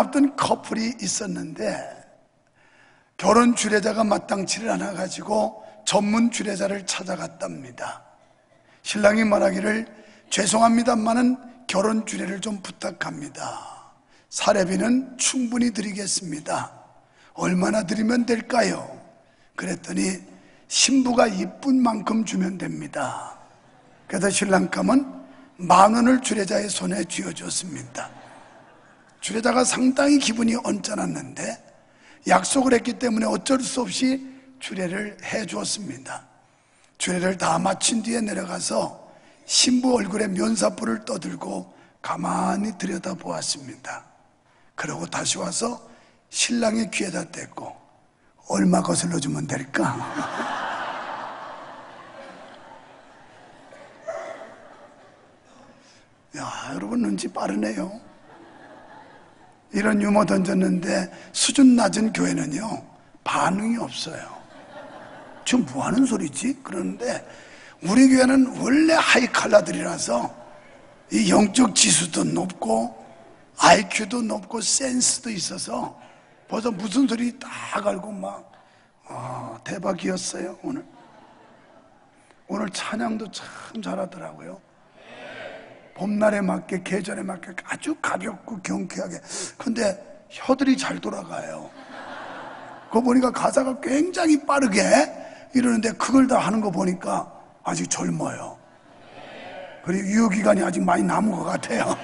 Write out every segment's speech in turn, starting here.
앞둔 커플이 있었는데 결혼 주례자가 마땅치를 않아 가지고 전문 주례자를 찾아갔답니다. 신랑이 말하기를 죄송합니다만은 결혼 주례를 좀 부탁합니다. 사례비는 충분히 드리겠습니다. 얼마나 드리면 될까요? 그랬더니 신부가 이쁜 만큼 주면 됩니다. 그래서 신랑감은 10,000원을 주례자의 손에 쥐어줬습니다. 주례자가 상당히 기분이 언짢았는데 약속을 했기 때문에 어쩔 수 없이 주례를 해주었습니다. 주례를 다 마친 뒤에 내려가서 신부 얼굴에 면사포를 떠들고 가만히 들여다보았습니다. 그러고 다시 와서 신랑의 귀에다 댔고 얼마 거슬러 주면 될까? 야, 여러분 눈치 빠르네요. 이런 유머 던졌는데 수준 낮은 교회는요 반응이 없어요. 지금 뭐 하는 소리지? 그러는데 우리 교회는 원래 하이칼라들이라서 이 영적 지수도 높고 IQ도 높고 센스도 있어서 벌써 무슨 소리 다 알고 막 대박이었어요. 오늘 찬양도 참 잘하더라고요. 봄날에 맞게 계절에 맞게 아주 가볍고 경쾌하게. 근데 혀들이 잘 돌아가요. 그거 보니까 가사가 굉장히 빠르게 이러는데 그걸 다 하는 거 보니까 아직 젊어요. 그리고 유효기간이 아직 많이 남은 것 같아요.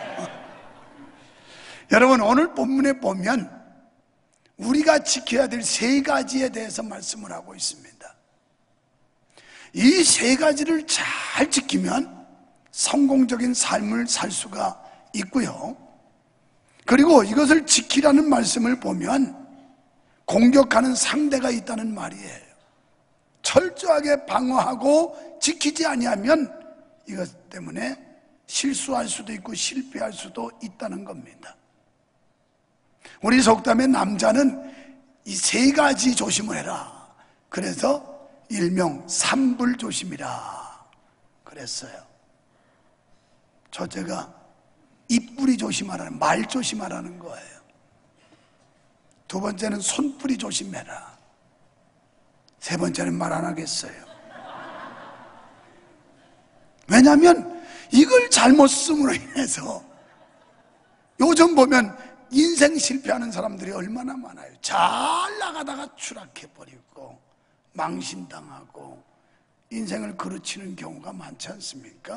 여러분, 오늘 본문에 보면 우리가 지켜야 될 3가지에 대해서 말씀을 하고 있습니다. 이 3가지를 잘 지키면 성공적인 삶을 살 수가 있고요. 그리고 이것을 지키라는 말씀을 보면 공격하는 상대가 있다는 말이에요. 철저하게 방어하고 지키지 아니하면 이것 때문에 실수할 수도 있고 실패할 수도 있다는 겁니다. 우리 속담에 남자는 이 3가지 조심을 해라. 그래서 일명 삼불조심이라 그랬어요. 첫째가 입뿌리 조심하라는, 말 조심하라는 거예요. 2번째는 손뿌리 조심해라. 3번째는 말 안 하겠어요. 왜냐하면 이걸 잘못 쓰므로 인해서 요즘 보면 인생 실패하는 사람들이 얼마나 많아요. 잘 나가다가 추락해버리고 망신당하고 인생을 그르치는 경우가 많지 않습니까?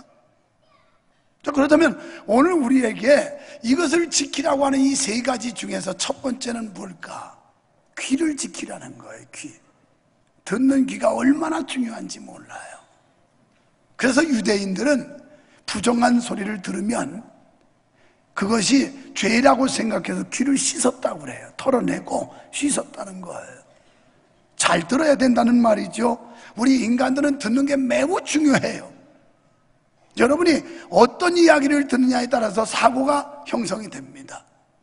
자, 그렇다면 오늘 우리에게 이것을 지키라고 하는 이 3가지 중에서 첫 번째는 뭘까? 귀를 지키라는 거예요. 귀. 듣는 귀가 얼마나 중요한지 몰라요. 그래서 유대인들은 부정한 소리를 들으면 그것이 죄라고 생각해서 귀를 씻었다고 그래요. 털어내고 씻었다는 거예요. 잘 들어야 된다는 말이죠. 우리 인간들은 듣는 게 매우 중요해요. 여러분이 어떤 이야기를 듣느냐에 따라서 사고가 형성이 됩니다.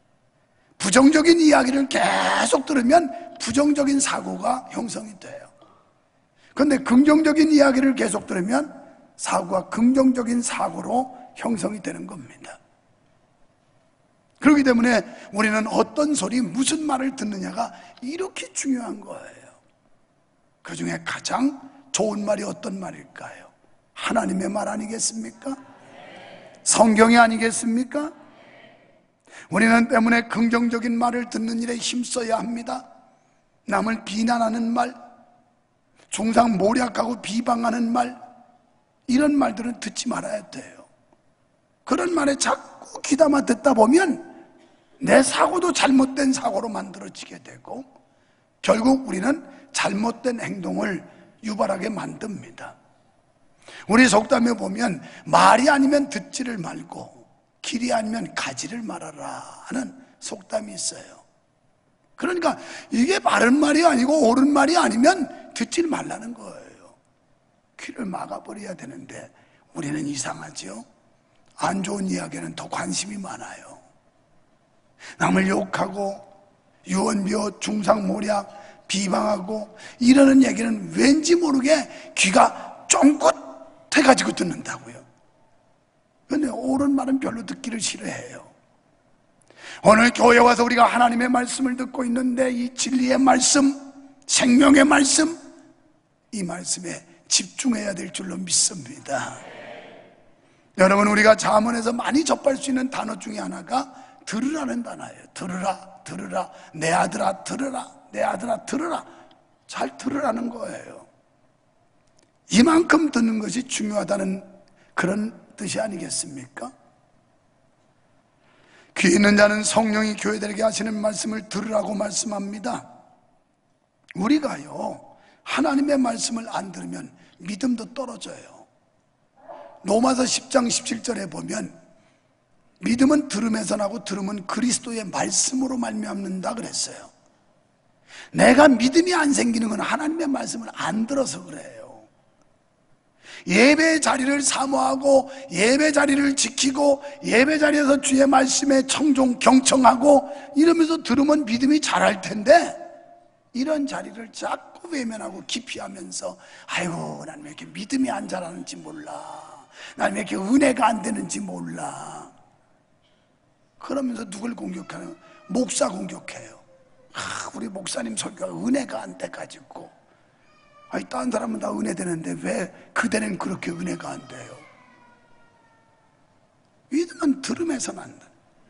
부정적인 이야기를 계속 들으면 부정적인 사고가 형성이 돼요. 그런데 긍정적인 이야기를 계속 들으면 사고가 긍정적인 사고로 형성이 되는 겁니다. 그렇기 때문에 우리는 어떤 소리, 무슨 말을 듣느냐가 이렇게 중요한 거예요. 그 중에 가장 좋은 말이 어떤 말일까요? 하나님의 말 아니겠습니까? 성경이 아니겠습니까? 우리는 때문에 긍정적인 말을 듣는 일에 힘써야 합니다. 남을 비난하는 말, 중상 모략하고 비방하는 말, 이런 말들은 듣지 말아야 돼요. 그런 말에 자꾸 귀담아 듣다 보면 내 사고도 잘못된 사고로 만들어지게 되고 결국 우리는 잘못된 행동을 유발하게 만듭니다. 우리 속담에 보면 말이 아니면 듣지를 말고 길이 아니면 가지를 말아라 하는 속담이 있어요. 그러니까 이게 바른 말이 아니고 옳은 말이 아니면 듣지 말라는 거예요. 귀를 막아버려야 되는데 우리는 이상하죠. 안 좋은 이야기에는 더 관심이 많아요. 남을 욕하고 유언비어 중상모략 비방하고 이러는 얘기는 왠지 모르게 귀가 쫑긋해가지고 듣는다고요. 그런데 옳은 말은 별로 듣기를 싫어해요. 오늘 교회에 와서 우리가 하나님의 말씀을 듣고 있는데 이 진리의 말씀, 생명의 말씀, 이 말씀에 집중해야 될 줄로 믿습니다. 여러분, 우리가 잠언에서 많이 접할 수 있는 단어 중에 하나가 들으라는 단어예요. 들으라, 들으라, 내 아들아 들으라, 내 아들아 들으라. 잘 들으라는 거예요. 이만큼 듣는 것이 중요하다는 그런 뜻이 아니겠습니까? 귀 있는 자는 성령이 교회들에게 하시는 말씀을 들으라고 말씀합니다. 우리가요, 하나님의 말씀을 안 들으면 믿음도 떨어져요. 로마서 10장 17절에 보면 믿음은 들음에서 나고 들음은 그리스도의 말씀으로 말미암는다 그랬어요. 내가 믿음이 안 생기는 건 하나님의 말씀을 안 들어서 그래요. 예배 자리를 사모하고 예배 자리를 지키고 예배 자리에서 주의 말씀에 청종 경청하고 이러면서 들으면 믿음이 자랄 텐데, 이런 자리를 자꾸 외면하고 기피하면서 아이고 난 왜 이렇게 믿음이 안 자라는지 몰라, 난 왜 이렇게 은혜가 안 되는지 몰라, 그러면서 누굴 공격하는? 목사 공격해요. 우리 목사님 설교가 은혜가 안 돼가지고, 아니 다른 사람은 다 은혜 되는데 왜 그대는 그렇게 은혜가 안 돼요? 믿음은 들음에서 난다.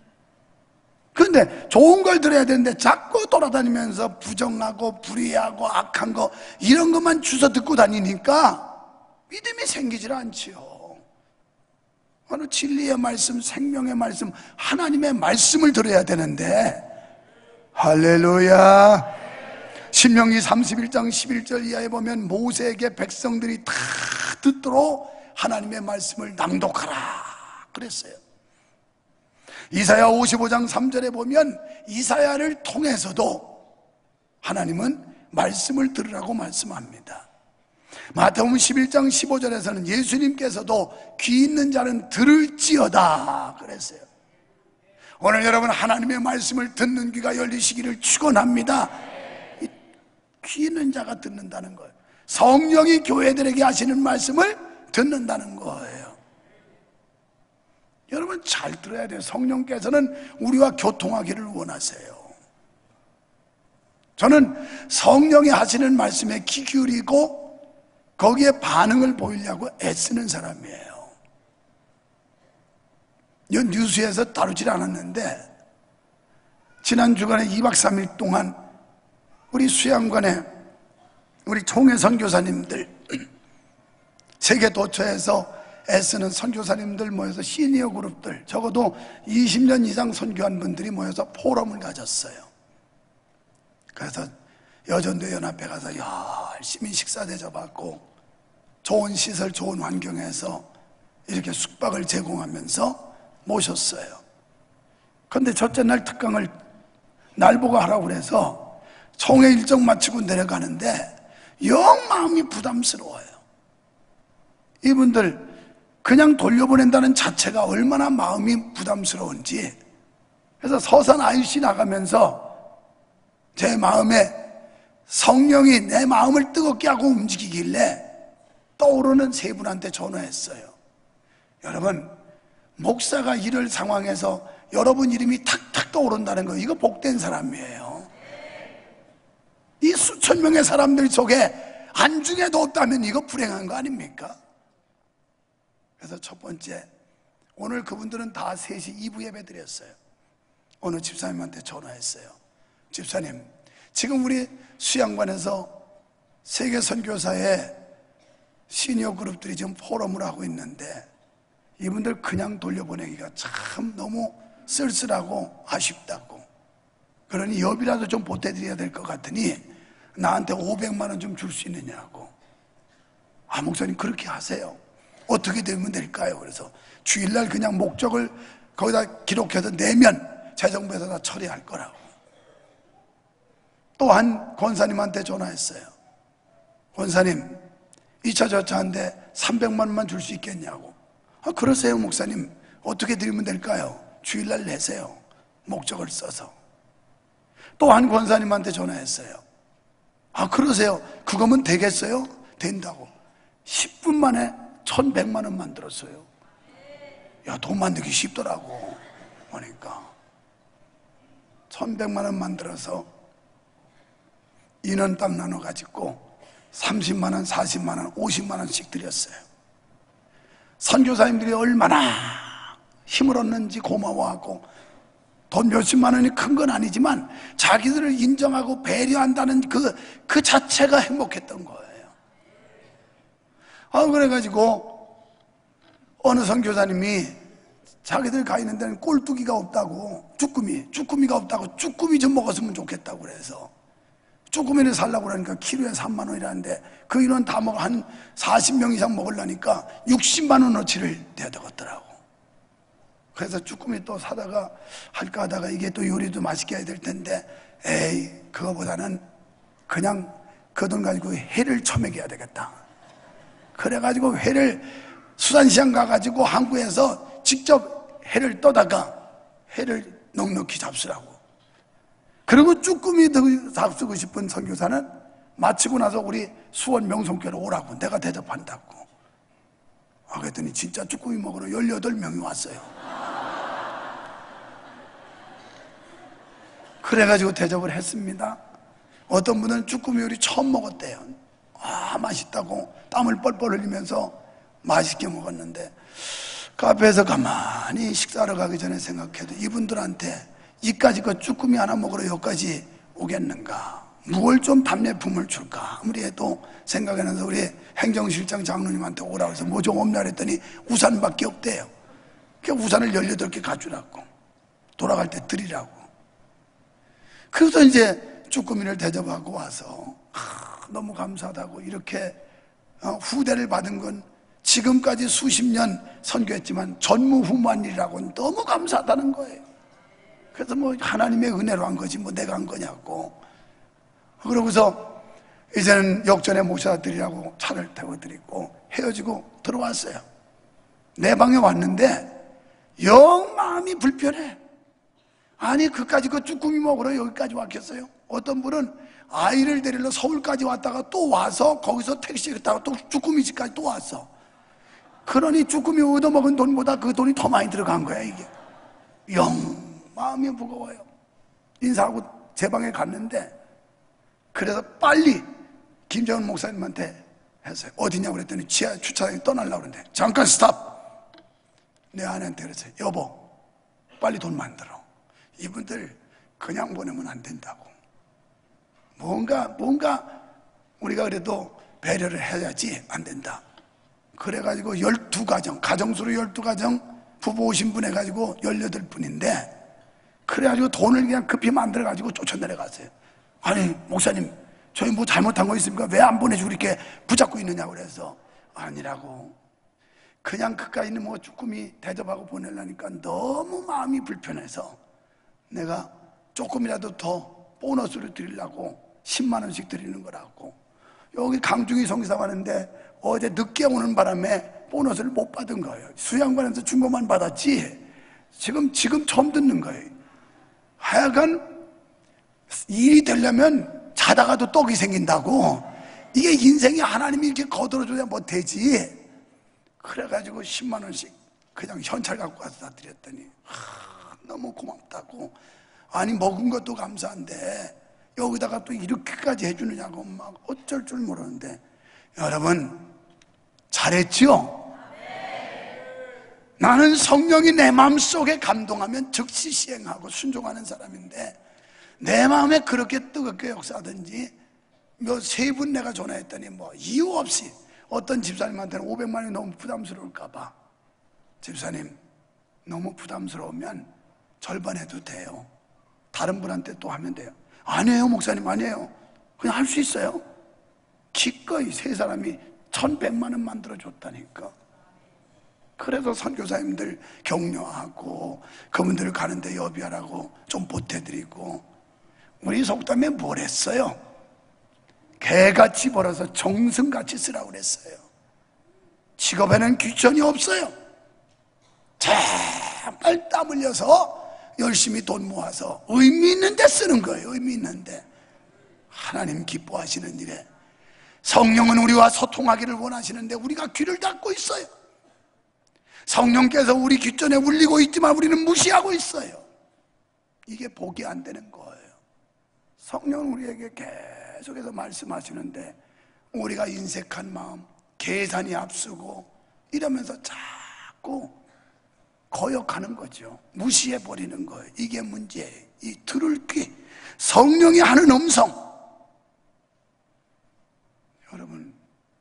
그런데 좋은 걸 들어야 되는데 자꾸 돌아다니면서 부정하고 불의하고 악한 거 이런 것만 주워 듣고 다니니까 믿음이 생기질 않지요. 어느 진리의 말씀, 생명의 말씀, 하나님의 말씀을 들어야 되는데, 할렐루야. 신명기 31장 11절 이하에 보면 모세에게 백성들이 다 듣도록 하나님의 말씀을 낭독하라 그랬어요. 이사야 55장 3절에 보면 이사야를 통해서도 하나님은 말씀을 들으라고 말씀합니다. 마태복음 11장 15절에서는 예수님께서도 귀 있는 자는 들을지어다 그랬어요. 오늘 여러분, 하나님의 말씀을 듣는 귀가 열리시기를 축원합니다. 귀 있는 자가 듣는다는 거예요. 성령이 교회들에게 하시는 말씀을 듣는다는 거예요. 여러분 잘 들어야 돼요. 성령께서는 우리와 교통하기를 원하세요. 저는 성령이 하시는 말씀에 귀 기울이고 거기에 반응을 보이려고 애쓰는 사람이에요. 이 뉴스에서 다루질 않았는데 지난 주간에 2박 3일 동안 우리 수양관에 우리 총회 선교사님들, 세계 도처에서 애쓰는 선교사님들 모여서 시니어 그룹들, 적어도 20년 이상 선교한 분들이 모여서 포럼을 가졌어요. 그래서 여전도 연합회 가서 열심히 식사 대접하고 좋은 시설, 좋은 환경에서 이렇게 숙박을 제공하면서 모셨어요. 그런데 첫째 날 특강을 날 보고 하라고 그래서 총회 일정 마치고 내려가는데 영 마음이 부담스러워요. 이분들 그냥 돌려보낸다는 자체가 얼마나 마음이 부담스러운지. 그래서 서산 IC 나가면서 제 마음에 성령이 내 마음을 뜨겁게 하고 움직이길래 떠오르는 세 분한테 전화했어요. 여러분, 목사가 이럴 상황에서 여러분 이름이 탁탁 떠오른다는 거, 이거 복된 사람이에요. 이 수천 명의 사람들 속에 안중에도 없다면 이거 불행한 거 아닙니까? 그래서 첫 번째, 오늘 그분들은 다 3시 2부 예배 드렸어요. 어느 집사님한테 전화했어요. 집사님, 지금 우리 수양관에서 세계 선교사의 시니어 그룹들이 지금 포럼을 하고 있는데 이분들 그냥 돌려보내기가 참 너무 쓸쓸하고 아쉽다고, 그러니 여비라도 좀 보태드려야 될 것 같으니 나한테 500만 원 좀 줄 수 있느냐고. 아, 목사님 그렇게 하세요. 어떻게 되면 될까요? 그래서 주일날 그냥 목적을 거기다 기록해서 내면 재정부에서 다 처리할 거라고. 또 한 권사님한테 전화했어요. 권사님, 2차 저차한테 300만 원만 줄 수 있겠냐고. 아, 그러세요 목사님. 어떻게 드리면 될까요? 주일날 내세요. 목적을 써서. 또 한 권사님한테 전화했어요. 아, 그러세요. 그거면 되겠어요? 된다고. 10분 만에 1,100만 원 만들었어요. 야, 돈 만들기 쉽더라고. 그러니까 1100만 원 만들어서 인원 딱 나눠가지고 30만 원, 40만 원, 50만 원씩 드렸어요. 선교사님들이 얼마나 힘을 얻는지 고마워하고, 돈 몇십만 원이 큰 건 아니지만 자기들을 인정하고 배려한다는 그 자체가 행복했던 거예요. 그래가지고 어느 선교사님이 자기들 가 있는 데는 꼴뚜기가 없다고, 쭈꾸미가 없다고, 쭈꾸미 좀 먹었으면 좋겠다고 그래서 쭈꾸미를 살라고 그러니까 키로에 3만 원이라는데 그 인원 다 먹어 한 40명 이상 먹으려니까 60만 원어치를 내야 되겠더라고. 그래서 쭈꾸미 또 사다가 할까 하다가 이게 또 요리도 맛있게 해야 될 텐데, 에이, 그거보다는 그냥 그 돈 가지고 회를 처먹여야 되겠다. 그래가지고 회를 수산시장 가가지고 항구에서 직접 회를 떠다가 회를 넉넉히 잡수라고. 그리고 쭈꾸미 더 잡수고 싶은 선교사는 마치고 나서 우리 수원 명성교로 오라고, 내가 대접한다고. 그랬더니 진짜 쭈꾸미 먹으러 18명이 왔어요. 그래가지고 대접을 했습니다. 어떤 분은 쭈꾸미 요리 처음 먹었대요. 맛있다고 땀을 뻘뻘 흘리면서 맛있게 먹었는데, 그 앞에서 가만히 식사하러 가기 전에 생각해도 이분들한테 이까지 그 쭈꾸미 하나 먹으러 여기까지 오겠는가, 뭘 좀 답례품을 줄까 아무리 해도 생각이 나서 우리 행정실장 장로님한테 오라고 해서 뭐 좀 없나 그랬더니 우산밖에 없대요. 그 우산을 18개 가주라고, 돌아갈 때 드리라고. 그래서 이제 쭈꾸미를 대접하고 와서 너무 감사하다고, 이렇게 후대를 받은 건 지금까지 수십 년 선교했지만 전무후무한 일이라고 너무 감사하다는 거예요. 그래서 뭐 하나님의 은혜로 한 거지 뭐 내가 한 거냐고. 그러고서 이제는 역전에 모셔다 드리라고 차를 태워 드리고 헤어지고 들어왔어요. 내 방에 왔는데 영 마음이 불편해. 아니 그까지 그 쭈꾸미 먹으러 여기까지 왔겠어요? 어떤 분은 아이를 데리러 서울까지 왔다가 또 와서 거기서 택시를 타고 또 쭈꾸미 집까지 또 왔어. 그러니 쭈꾸미 얻어먹은 돈보다 그 돈이 더 많이 들어간 거야. 이게 영 마음이 무거워요. 인사하고 제 방에 갔는데, 그래서 빨리 김정은 목사님한테 했어요. 어디냐고 그랬더니 지하 주차장에 떠나려고 그러는데, 잠깐 스탑. 내 아내한테 그랬어요. 여보, 빨리 돈 만들어. 이분들 그냥 보내면 안 된다고. 뭔가 우리가 그래도 배려를 해야지 안 된다. 그래가지고 12가정, 가정수로 12가정, 부부 50분 해가지고 18분인데, 그래가지고 돈을 그냥 급히 만들어가지고 쫓아내려갔어요. 아니 목사님, 저희 뭐 잘못한 거 있습니까? 왜 안 보내주고 이렇게 붙잡고 있느냐고. 그래서 아니라고, 그냥 그까이 있는 뭐 쭈꾸미 대접하고 보내려니까 너무 마음이 불편해서 내가 조금이라도 더 보너스를 드리려고 10만 원씩 드리는 거라고. 여기 강중희 성기사 가는데 어제 늦게 오는 바람에 보너스를 못 받은 거예요. 수양관에서 준 것만 받았지 지금 처음 듣는 거예요. 하여간 일이 되려면 자다가도 떡이 생긴다고. 이게 인생이 하나님이 이렇게 거들어줘야 못 되지. 그래가지고 10만 원씩 그냥 현찰 갖고 와서 다 드렸더니 너무 고맙다고. 아니 먹은 것도 감사한데 여기다가 또 이렇게까지 해주느냐고 막 어쩔 줄 모르는데, 여러분 잘했죠? 나는 성령이 내 마음속에 감동하면 즉시 시행하고 순종하는 사람인데, 내 마음에 그렇게 뜨겁게 역사하든지 몇 세 분 내가 전화했더니 뭐 이유 없이 어떤 집사님한테는 500만 원이 너무 부담스러울까 봐, 집사님 너무 부담스러우면 절반 해도 돼요. 다른 분한테 또 하면 돼요. 아니에요 목사님, 아니에요. 그냥 할 수 있어요. 기꺼이 세 사람이 1100만 원 만들어줬다니까. 그래서 선교사님들 격려하고 그분들 가는데 여비하라고 좀 보태드리고. 우리 속담에 뭘 했어요? 개같이 벌어서 정승같이 쓰라고 그랬어요. 직업에는 귀천이 없어요. 정말 땀 흘려서 열심히 돈 모아서 의미 있는 데 쓰는 거예요. 의미 있는데. 하나님 기뻐하시는 일에 성령은 우리와 소통하기를 원하시는데 우리가 귀를 닫고 있어요. 성령께서 우리 귓전에 울리고 있지만 우리는 무시하고 있어요. 이게 복이 안 되는 거예요. 성령은 우리에게 계속해서 말씀하시는데 우리가 인색한 마음, 계산이 앞서고 이러면서 자꾸 거역하는 거죠. 무시해버리는 거예요. 이게 문제예요. 이 들을 귀, 성령이 하는 음성. 여러분,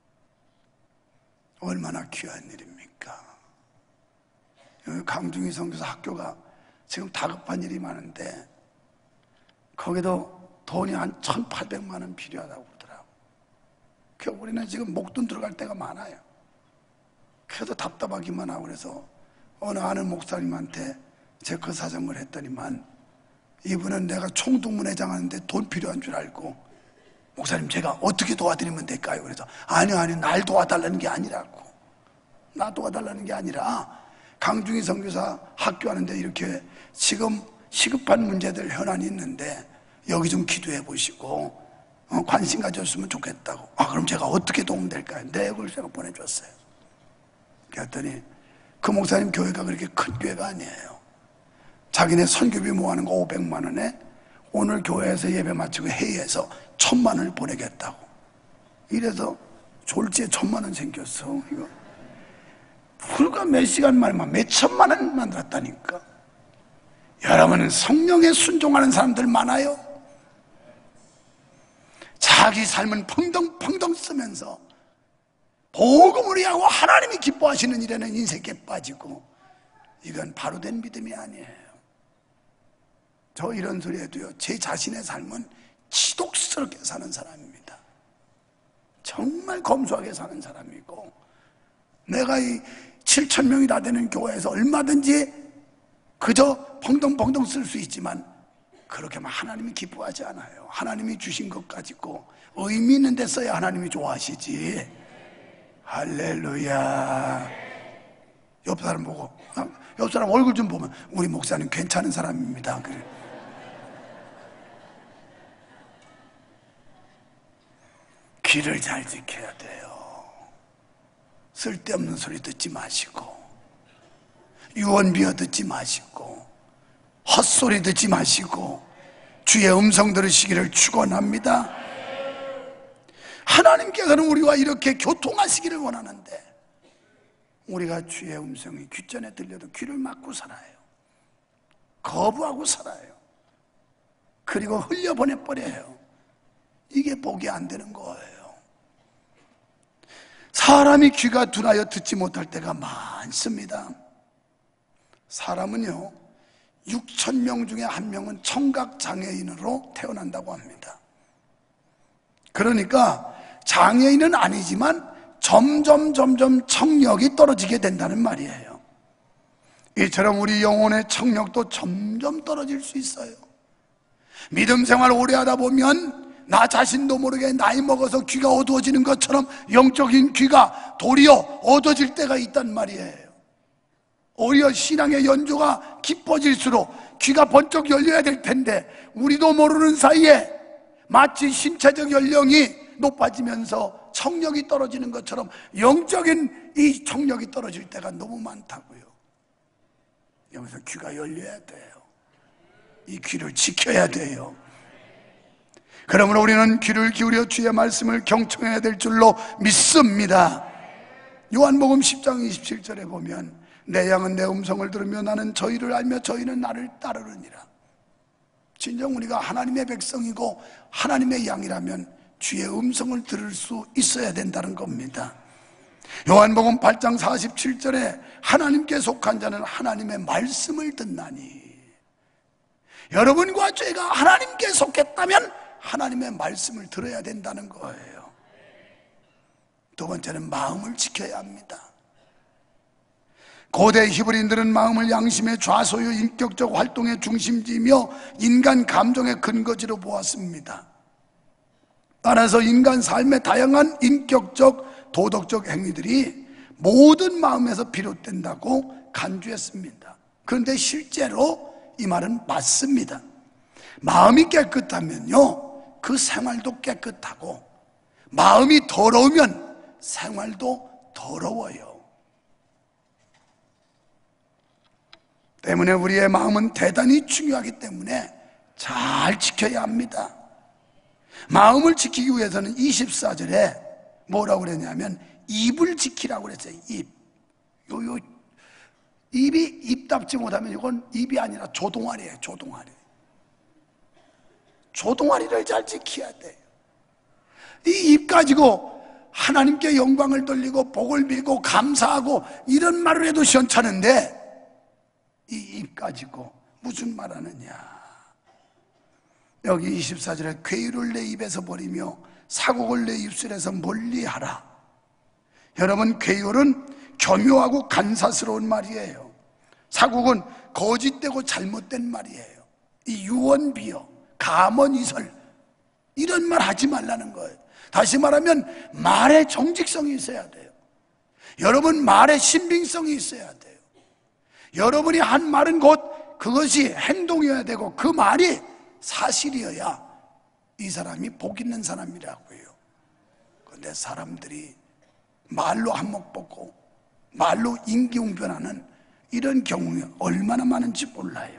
얼마나 귀한 일입니까? 여기 강중희 선교사 학교가 지금 다급한 일이 많은데 거기도 돈이 한 1,800만 원 필요하다고 그러더라고. 그래서 우리는 지금 목돈 들어갈 때가 많아요. 그래도 답답하기만 하고 그래서 어느 아는 목사님한테 제가 그 사정을 했더니만 이분은 내가 총동문회장 하는데 돈 필요한 줄 알고 목사님 제가 어떻게 도와드리면 될까요? 그래서 아니 날 도와달라는 게 아니라고. 나 도와달라는 게 아니라 강중희 선교사 학교 하는데 이렇게 지금 시급한 문제들 현안이 있는데 여기 좀 기도해 보시고 관심 가졌으면 좋겠다고. 그럼 제가 어떻게 도움될까요? 내역을 제가 보내줬어요. 그랬더니 그 목사님 교회가 그렇게 큰 교회가 아니에요. 자기네 선교비 모아는 거 500만 원에 오늘 교회에서 예배 마치고 회의해서 1,000만 원을 보내겠다고. 이래서 졸지에 1,000만 원 생겼어. 이거 불과 몇 시간 만에만 몇 천만 원 만들었다니까. 여러분은 성령에 순종하는 사람들 많아요. 자기 삶은 펑덩펑덩 쓰면서 복음을 위하고 하나님이 기뻐하시는 일에는 인색에 빠지고, 이건 바로 된 믿음이 아니에요. 저 이런 소리 해도요, 제 자신의 삶은 지독스럽게 사는 사람입니다. 정말 검소하게 사는 사람이고, 내가 이 7,000명이 다 되는 교회에서 얼마든지 그저 펑덩펑덩 쓸 수 있지만 그렇게만 하나님이 기뻐하지 않아요. 하나님이 주신 것 가지고 의미 있는 데 써야 하나님이 좋아하시지. 할렐루야. 옆 사람 보고, 옆 사람 얼굴 좀 보면 우리 목사님 괜찮은 사람입니다. 그래. 귀를 잘 지켜야 돼요. 쓸데없는 소리 듣지 마시고, 유언비어 듣지 마시고, 헛소리 듣지 마시고, 주의 음성 들으시기를 축원합니다. 하나님께서는 우리와 이렇게 교통하시기를 원하는데 우리가 주의 음성이 귓전에 들려도 귀를 막고 살아요. 거부하고 살아요. 그리고 흘려보내버려요. 이게 복이 안 되는 거예요. 사람이 귀가 둔하여 듣지 못할 때가 많습니다. 사람은요, 6,000명 중에 1명은 청각장애인으로 태어난다고 합니다. 그러니까 장애인은 아니지만 점점 청력이 떨어지게 된다는 말이에요. 이처럼 우리 영혼의 청력도 점점 떨어질 수 있어요. 믿음 생활 오래 하다 보면 나 자신도 모르게 나이 먹어서 귀가 어두워지는 것처럼 영적인 귀가 도리어 어두워질 때가 있단 말이에요. 오히려 신앙의 연조가 깊어질수록 귀가 번쩍 열려야 될 텐데 우리도 모르는 사이에 마치 신체적 연령이 높아지면서 청력이 떨어지는 것처럼 영적인 이 청력이 떨어질 때가 너무 많다고요. 여기서 귀가 열려야 돼요. 이 귀를 지켜야 돼요. 그러므로 우리는 귀를 기울여 주의 말씀을 경청해야 될 줄로 믿습니다. 요한복음 10장 27절에 보면 내 양은 내 음성을 들으며 나는 저희를 알며 저희는 나를 따르느니라. 진정 우리가 하나님의 백성이고 하나님의 양이라면 주의 음성을 들을 수 있어야 된다는 겁니다. 요한복음 8장 47절에 하나님께 속한 자는 하나님의 말씀을 듣나니, 여러분과 죄가 하나님께 속했다면 하나님의 말씀을 들어야 된다는 거예요. 두 번째는 마음을 지켜야 합니다. 고대 히브리인들은 마음을 양심의 좌소요 인격적 활동의 중심지이며 인간 감정의 근거지로 보았습니다. 따라서 인간 삶의 다양한 인격적 도덕적 행위들이 모든 마음에서 비롯된다고 간주했습니다. 그런데 실제로 이 말은 맞습니다. 마음이 깨끗하면요 그 생활도 깨끗하고, 마음이 더러우면 생활도 더러워요. 때문에 우리의 마음은 대단히 중요하기 때문에 잘 지켜야 합니다. 마음을 지키기 위해서는 24절에 뭐라고 그랬냐면 입을 지키라고 그랬어요. 입이 입답지 못하면 이건 입이 아니라 조동아리예요. 조동아리를 잘 지켜야 돼요. 이 입 가지고 하나님께 영광을 돌리고 복을 빌고 감사하고 이런 말을 해도 시원찮은데 이 입 가지고 무슨 말 하느냐. 여기 24절에 괴유를 내 입에서 버리며 사곡을 내 입술에서 멀리하라. 여러분, 괴유는 교묘하고 간사스러운 말이에요. 사곡은 거짓되고 잘못된 말이에요. 이 유언비어, 감언이설 이런 말 하지 말라는 거예요. 다시 말하면 말에 정직성이 있어야 돼요. 여러분, 말에 신빙성이 있어야 돼요. 여러분이 한 말은 곧 그것이 행동이어야 되고 그 말이 사실이어야 이 사람이 복 있는 사람이라고 해요. 그런데 사람들이 말로 한몫 보고 말로 임기응변하는 이런 경우가 얼마나 많은지 몰라요.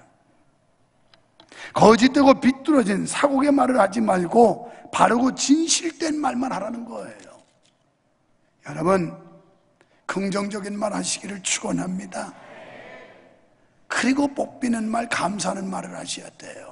거짓되고 비뚤어진 사곡의 말을 하지 말고 바르고 진실된 말만 하라는 거예요. 여러분, 긍정적인 말 하시기를 축원합니다. 그리고 복비는 말, 감사하는 말을 하셔야 돼요.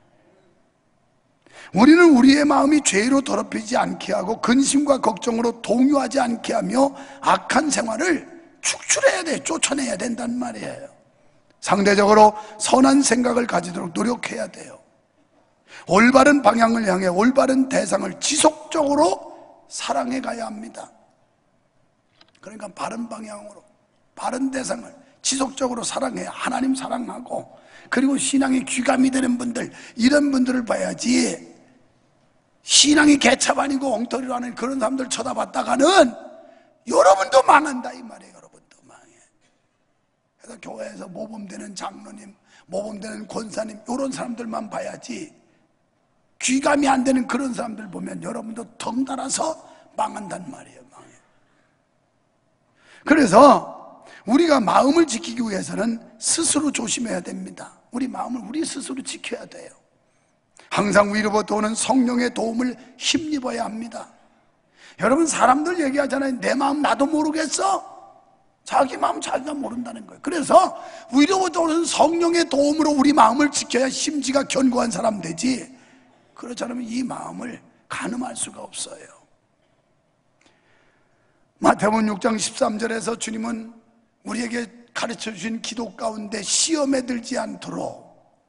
우리는 우리의 마음이 죄로 더럽히지 않게 하고 근심과 걱정으로 동요하지 않게 하며 악한 생활을 축출해야 돼, 쫓아내야 된단 말이에요. 상대적으로 선한 생각을 가지도록 노력해야 돼요. 올바른 방향을 향해 올바른 대상을 지속적으로 사랑해 가야 합니다. 그러니까 바른 방향으로 바른 대상을 지속적으로 사랑해야 하나님 사랑하고, 그리고 신앙에 귀감이 되는 분들, 이런 분들을 봐야지 신앙이 개차반이고 엉터리로 하는 그런 사람들 쳐다봤다가는 여러분도 망한다 이 말이에요. 여러분도 망해. 그래서 교회에서 모범되는 장로님, 모범되는 권사님 이런 사람들만 봐야지 귀감이 안 되는 그런 사람들 보면 여러분도 덩달아서 망한단 말이에요. 망해. 그래서 우리가 마음을 지키기 위해서는 스스로 조심해야 됩니다. 우리 마음을 우리 스스로 지켜야 돼요. 항상 위로부터 오는 성령의 도움을 힘입어야 합니다. 여러분, 사람들 얘기하잖아요. 내 마음 나도 모르겠어. 자기 마음 자기가 모른다는 거예요. 그래서 위로부터 오는 성령의 도움으로 우리 마음을 지켜야 심지가 견고한 사람 되지, 그렇지 않으면 이 마음을 가늠할 수가 없어요. 마태복음 6장 13절에서 주님은 우리에게 가르쳐 주신 기도 가운데 시험에 들지 않도록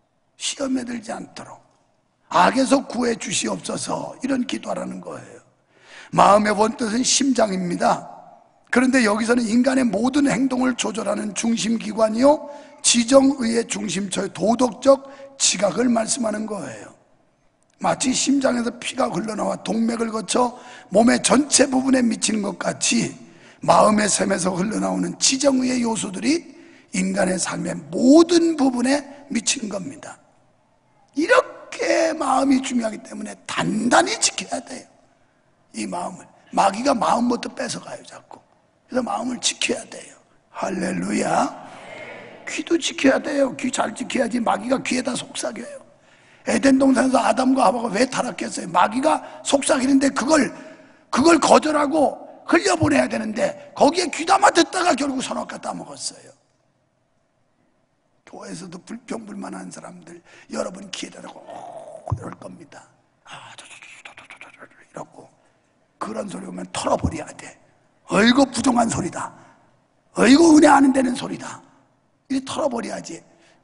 악에서 구해 주시옵소서, 이런 기도하라는 거예요. 마음의 본뜻은 심장입니다. 그런데 여기서는 인간의 모든 행동을 조절하는 중심기관이요 지정의의 중심처의 도덕적 지각을 말씀하는 거예요. 마치 심장에서 피가 흘러나와 동맥을 거쳐 몸의 전체 부분에 미치는 것 같이 마음의 샘에서 흘러나오는 지정의의 요소들이 인간의 삶의 모든 부분에 미치는 겁니다. 이렇게 마음이 중요하기 때문에 단단히 지켜야 돼요. 이 마음을. 마귀가 마음부터 뺏어가요 자꾸. 그래서 마음을 지켜야 돼요. 할렐루야. 귀도 지켜야 돼요. 귀 잘 지켜야지 마귀가 귀에다 속삭여요. 에덴 동산에서 아담과 하와가 왜 타락했어요? 마귀가 속삭이는데 그걸 거절하고 흘려보내야 되는데 거기에 귀담아 듣다가 결국 선악과 따먹었어요. 교회에서도 불평불만한 사람들 여러분 귀에다 대고 이럴 겁니다. 이러고 그런 소리 오면 털어버려야 돼. 어이구 부정한 소리다, 어이구 은혜 안 되는 소리다, 이렇게 털어버려야지.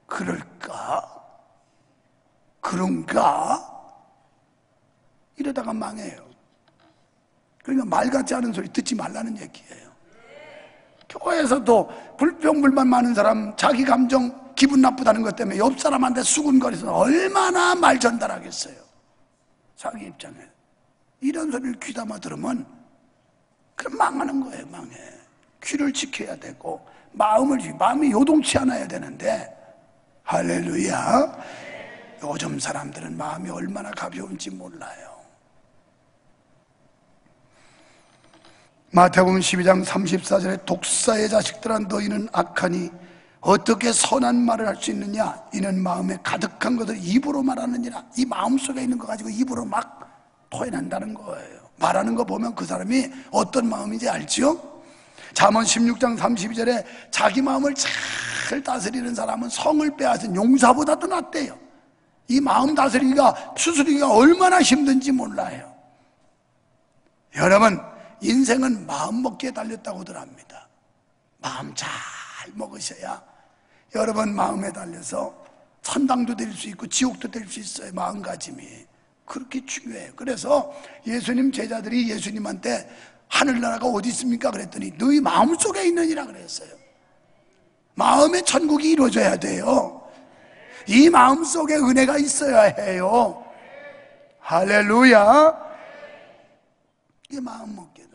그런가 이러다가 망해요. 그러니까 말 같지 않은 소리 듣지 말라는 얘기예요. 교회에서도 불평불만 많은 사람, 자기 감정 기분 나쁘다는 것 때문에 옆 사람한테 수군거려서 얼마나 말 전달하겠어요. 자기 입장에 이런 소리를 귀담아 들으면 그럼 망하는 거예요. 망해. 귀를 지켜야 되고 마음이 요동치 않아야 되는데, 할렐루야. 요즘 사람들은 마음이 얼마나 가벼운지 몰라요. 마태복음 12장 34절에 독사의 자식들아 너희는 악하니 어떻게 선한 말을 할 수 있느냐? 이는 마음에 가득한 것을 입으로 말하느니라. 이 마음속에 있는 거 가지고 입으로 막 토해낸다는 거예요. 말하는 거 보면 그 사람이 어떤 마음인지 알지요? 잠언 16장 32절에 자기 마음을 잘 다스리는 사람은 성을 빼앗은 용사보다도 낫대요. 이 마음 다스리기가, 추스리기가 얼마나 힘든지 몰라요. 여러분, 인생은 마음 먹기에 달렸다고들 합니다. 마음 잘 먹으셔야 여러분 마음에 달려서 천당도 될 수 있고 지옥도 될 수 있어요. 마음가짐이 그렇게 중요해요. 그래서 예수님 제자들이 예수님한테 하늘나라가 어디 있습니까? 그랬더니 너희 마음속에 있느니라 그랬어요. 마음의 천국이 이루어져야 돼요. 이 마음속에 은혜가 있어야 해요. 할렐루야. 이게 마음 먹기를.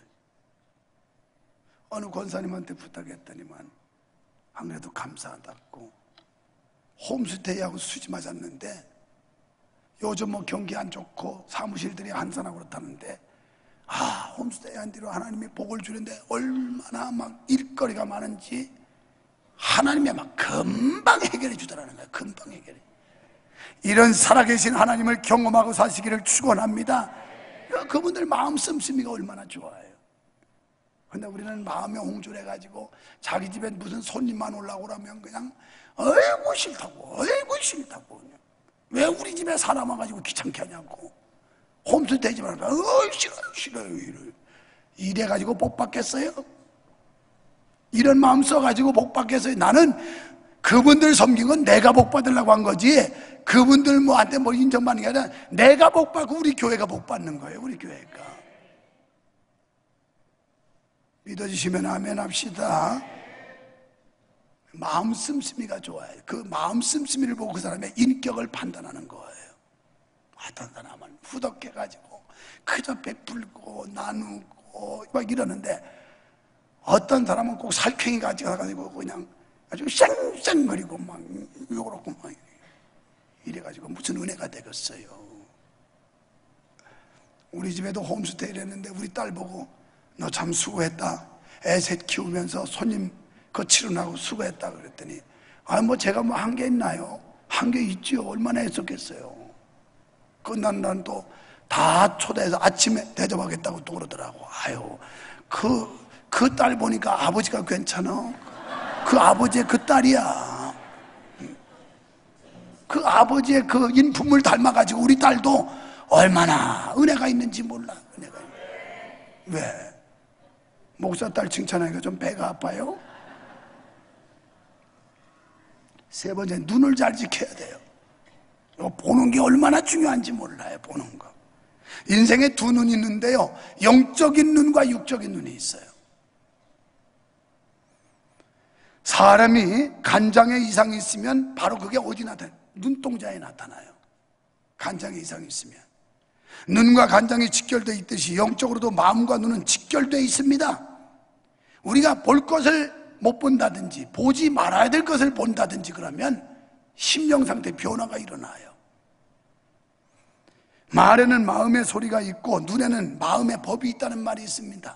어느 권사님한테 부탁했더니만 안 그래도 감사하다고 홈스테이하고 수지 맞았는데 요즘 뭐 경기 안 좋고 사무실들이 한산하고 그렇다는데 홈스테이 한 뒤로 하나님이 복을 주는데 얼마나 막 일거리가 많은지 하나님이 막 금방 해결해 주더라는 거예요. 금방 해결해. 이런 살아계신 하나님을 경험하고 사시기를 축원합니다. 그분들 마음 씀씀이가 얼마나 좋아요. 근데 우리는 마음에 홍준해가지고 자기 집에 무슨 손님만 올라오고 그러면 그냥 어이구 싫다고 그냥. 왜 우리 집에 사람 와가지고 귀찮게 하냐고. 홈스테이 집 하면 싫어요. 이래가지고 복 받겠어요? 이런 마음 써가지고 복 받겠어요? 나는 그분들 섬긴 건 내가 복 받으려고 한 거지 그분들 뭐한테 뭐 인정받는 게 아니라 내가 복 받고 우리 교회가 복 받는 거예요. 우리 교회가. 믿어주시면 아멘 합시다. 마음 씀씀이가 좋아요. 그 마음 씀씀이를 보고 그 사람의 인격을 판단하는 거예요. 어떤 사람은 후덕해가지고 그저 베풀고 나누고 막 이러는데 어떤 사람은 꼭 살쾡이 가지고 그냥 아주 쌩쌩거리고 막 요렇고 막 이래가지고 무슨 은혜가 되겠어요. 우리 집에도 홈스테이를 했는데 우리 딸 보고 너 참 수고했다. 애셋 키우면서 손님 치료나고 수고했다 그랬더니 뭐 제가 뭐 한 게 있나요? 한 게 있지요. 얼마나 했었겠어요. 난 또 다 초대해서 아침에 대접하겠다고 또 그러더라고. 그 딸 보니까 아버지가 괜찮아. 그 아버지의 그 딸이야. 그 아버지의 그 인품을 닮아가지고 우리 딸도 얼마나 은혜가 있는지 몰라. 은혜가 있는. 왜? 목사 딸 칭찬하니까 좀 배가 아파요? 세 번째, 눈을 잘 지켜야 돼요. 보는 게 얼마나 중요한지 몰라요. 보는 거. 인생에 두 눈이 있는데요, 영적인 눈과 육적인 눈이 있어요. 사람이 간장에 이상이 있으면 바로 그게 어디 나타나요? 눈동자에 나타나요. 간장에 이상이 있으면. 눈과 간장이 직결되어 있듯이 영적으로도 마음과 눈은 직결되어 있습니다. 우리가 볼 것을 못 본다든지 보지 말아야 될 것을 본다든지 그러면 심령 상태 변화가 일어나요. 말에는 마음의 소리가 있고 눈에는 마음의 법이 있다는 말이 있습니다.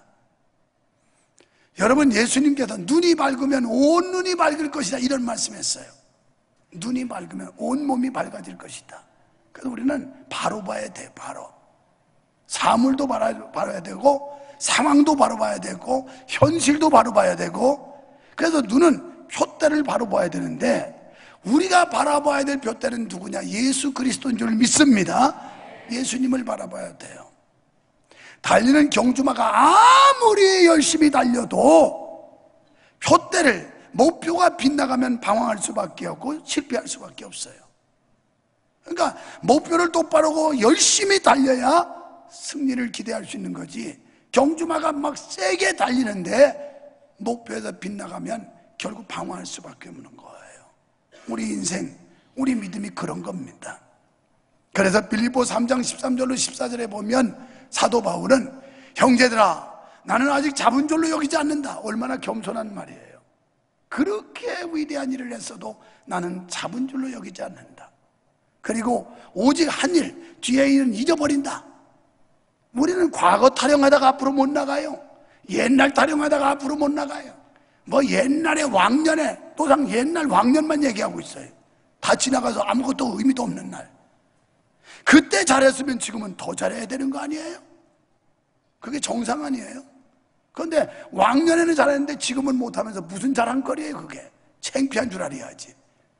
여러분, 예수님께서 눈이 밝으면 온 눈이 밝을 것이다 이런 말씀했어요. 눈이 밝으면 온 몸이 밝아질 것이다. 그래서 우리는 바로 봐야 돼. 바로 사물도 바라야 되고 상황도 바로 봐야 되고 현실도 바로 봐야 되고. 그래서 눈은 푯대를 바로 봐야 되는데 우리가 바라봐야 될 푯대는 누구냐? 예수 그리스도인 줄 믿습니다. 예수님을 바라봐야 돼요. 달리는 경주마가 아무리 열심히 달려도 푯대를, 목표가 빗나가면 방황할 수밖에 없고 실패할 수밖에 없어요. 그러니까 목표를 똑바로 열심히 달려야 승리를 기대할 수 있는 거지. 경주마가 막 세게 달리는데 목표에서 빗나가면 결국 방황할 수밖에 없는 거예요. 우리 인생, 우리 믿음이 그런 겁니다. 그래서 빌립보 3장 13절로 14절에 보면 사도 바울은 형제들아 나는 아직 잡은 줄로 여기지 않는다. 얼마나 겸손한 말이에요. 그렇게 위대한 일을 했어도 나는 잡은 줄로 여기지 않는다. 그리고 오직 한 일, 뒤에 일은 잊어버린다. 우리는 과거 타령하다가 앞으로 못 나가요. 옛날 타령하다가 앞으로 못 나가요. 뭐 옛날에 왕년에 또상 옛날 왕년만 얘기하고 있어요. 다 지나가서 아무것도 의미도 없는 날. 그때 잘했으면 지금은 더 잘해야 되는 거 아니에요? 그게 정상 아니에요? 그런데 왕년에는 잘했는데 지금은 못하면서 무슨 자랑거리예요 그게? 창피한 줄 알아야지.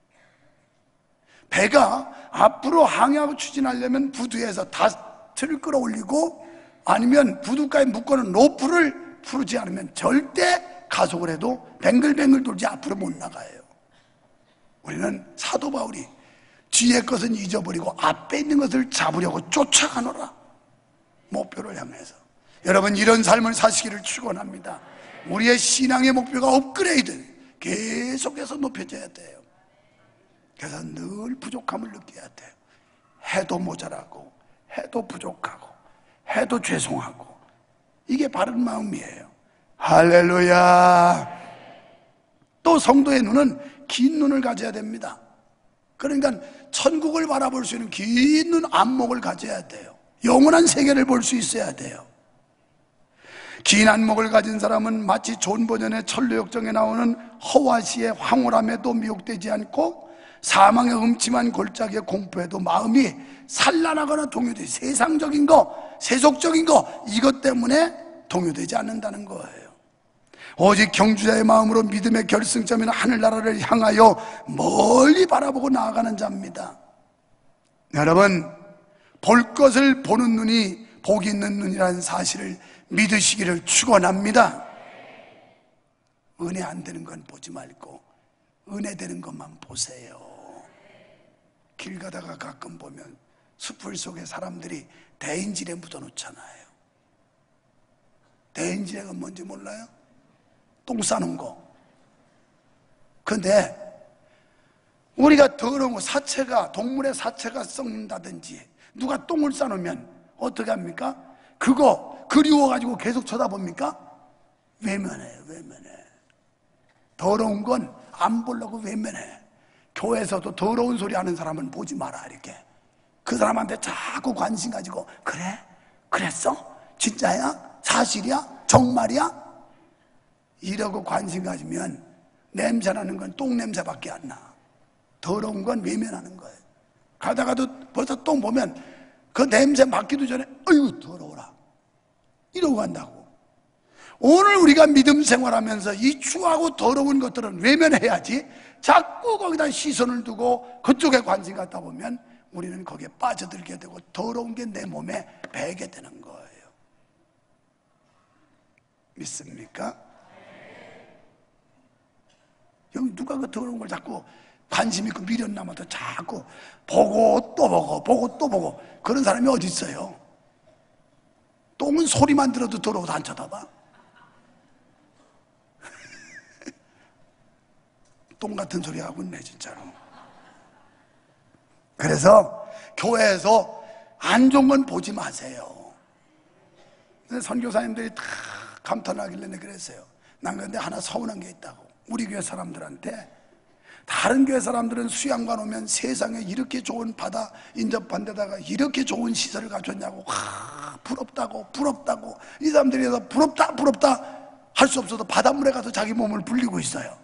배가 앞으로 항해하고 추진하려면 부두에서 다트를 끌어올리고 아니면 부두가에 묶어놓은 로프를 풀지 않으면 절대 가속을 해도 뱅글뱅글 돌지 앞으로 못 나가요. 우리는 사도 바울이 뒤의 것은 잊어버리고 앞에 있는 것을 잡으려고 쫓아가노라, 목표를 향해서. 여러분, 이런 삶을 사시기를 축원합니다. 우리의 신앙의 목표가 업그레이드, 계속해서 높여져야 돼요. 그래서 늘 부족함을 느껴야 돼요. 해도 모자라고, 해도 부족하고, 해도 죄송하고, 이게 바른 마음이에요. 할렐루야. 또 성도의 눈은 긴 눈을 가져야 됩니다. 그러니까 천국을 바라볼 수 있는 긴 눈, 안목을 가져야 돼요. 영원한 세계를 볼 수 있어야 돼요. 긴 안목을 가진 사람은 마치 존 버전의 천루역정에 나오는 허와시의 황홀함에도 미혹되지 않고 사망의 음침한 골짜기의 공포에도 마음이 산란하거나 동요되지, 세상적인 거, 세속적인 거, 이것 때문에 동요되지 않는다는 거예요. 오직 경주자의 마음으로 믿음의 결승점인 하늘나라를 향하여 멀리 바라보고 나아가는 자입니다. 여러분, 볼 것을 보는 눈이 복이 있는 눈이라는 사실을 믿으시기를 축원합니다. 은혜 안 되는 건 보지 말고 은혜 되는 것만 보세요. 길 가다가 가끔 보면 숲을 속에 사람들이 대인지레 묻어놓잖아요. 대인지레가 뭔지 몰라요? 똥 싸는 거. 근데 우리가 더러운 거, 사체가, 동물의 사체가 썩는다든지 누가 똥을 싸놓으면 어떻게 합니까? 그거 그리워가지고 계속 쳐다봅니까? 외면해요. 외면해. 더러운 건 안 보려고 외면해. 교회에서도 더러운 소리 하는 사람은 보지 마라, 이렇게. 그 사람한테 자꾸 관심 가지고, 그래? 그랬어? 진짜야? 사실이야? 정말이야? 이러고 관심 가지면 냄새나는 건 똥 냄새밖에 안 나. 더러운 건 외면하는 거예요. 가다가도 벌써 똥 보면 그 냄새 맡기도 전에 어휴 더러워라 이러고 간다고. 오늘 우리가 믿음 생활하면서 이 추하고 더러운 것들은 외면해야지, 자꾸 거기다 시선을 두고 그쪽에 관심 갖다 보면 우리는 거기에 빠져들게 되고 더러운 게 내 몸에 배게 되는 거예요. 믿습니까? 여기 누가 그 더러운 걸 자꾸 관심 있고 미련 남아도 자꾸 보고 또 보고 보고 또 보고, 그런 사람이 어디 있어요? 똥은 소리만 들어도 더러워서 안 쳐다봐. 똥 같은 소리 하고 있네 진짜로. 그래서 교회에서 안 좋은 건 보지 마세요. 선교사님들이 다 감탄하길래 그랬어요. 난 근데 하나 서운한 게 있다고. 우리 교회 사람들한테, 다른 교회 사람들은 수양관 오면 세상에 이렇게 좋은 바다 인접한 데다가 이렇게 좋은 시설을 갖췄냐고, 부럽다고 부럽다고. 이 사람들이 해서 부럽다 부럽다 할 수 없어도 바닷물에 가서 자기 몸을 불리고 있어요.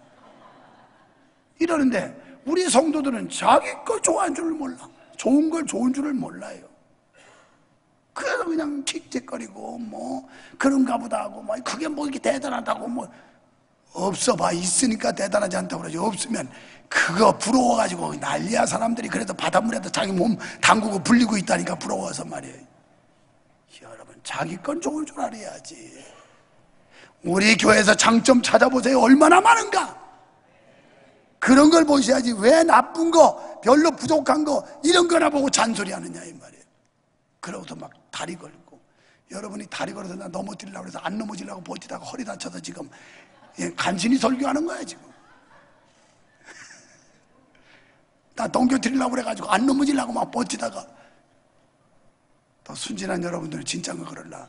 이러는데 우리 성도들은 자기 걸 좋아하는 줄을 몰라. 좋은 걸 좋은 줄을 몰라요. 그래서 그냥 킥킥거리고 뭐 그런가 보다 하고 뭐 그게 뭐 이렇게 대단하다고 뭐. 없어 봐. 있으니까 대단하지 않다고 그러지. 없으면 그거 부러워가지고 난리야. 사람들이 그래도 바닷물에다 자기 몸 담그고 불리고 있다니까 부러워서 말이에요. 여러분, 자기 건 좋은 줄 알아야지. 우리 교회에서 장점 찾아보세요. 얼마나 많은가. 그런 걸 보셔야지. 왜 나쁜 거, 별로 부족한 거 이런 거나 보고 잔소리하느냐 이 말이에요. 그러고서 막 다리 걸고, 여러분이 다리 걸어서 나 넘어뜨리려고 해서 안 넘어지려고 버티다가 허리 다쳐서 지금 간신히 설교하는 거야 지금. 나 넘겨드리려고 그래가지고 안 넘어지려고 막 버티다가. 더 순진한 여러분들은 진짜가 그럴라.